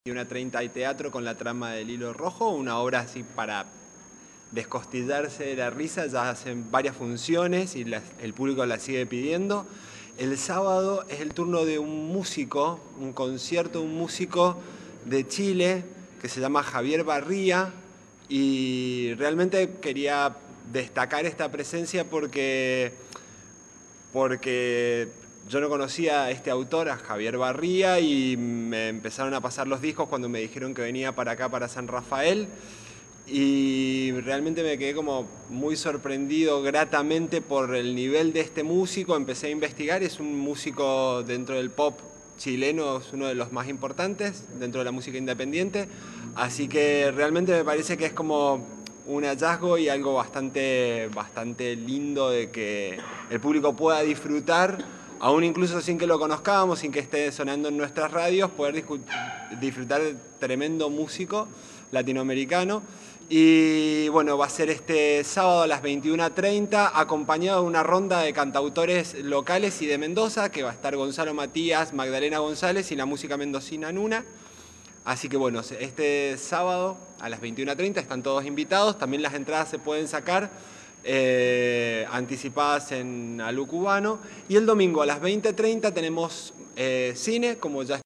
21:30 hay teatro con la trama del Hilo Rojo, una obra así para descostillarse de la risa. Ya hacen varias funciones y el público la sigue pidiendo. El sábado es el turno de un músico, un concierto de un músico de Chile que se llama Javier Barría, y realmente quería destacar esta presencia porque yo no conocía a este autor, a Javier Barría, y me empezaron a pasar los discos cuando me dijeron que venía para acá, para San Rafael, y realmente me quedé como muy sorprendido gratamente por el nivel de este músico. Empecé a investigar, es un músico dentro del pop chileno, es uno de los más importantes dentro de la música independiente, así que realmente me parece que es como un hallazgo y algo bastante lindo de que el público pueda disfrutar, aún incluso sin que lo conozcamos, sin que esté sonando en nuestras radios, poder disfrutar de tremendo músico latinoamericano. Y bueno, va a ser este sábado a las 21:30, acompañado de una ronda de cantautores locales y de Mendoza, que va a estar Gonzalo Matías, Magdalena González y la música mendocina Nuna. Así que bueno, este sábado a las 21:30 están todos invitados. También las entradas se pueden sacar anticipadas en Alu Cubano. Y el domingo a las 20:30 tenemos cine, como ya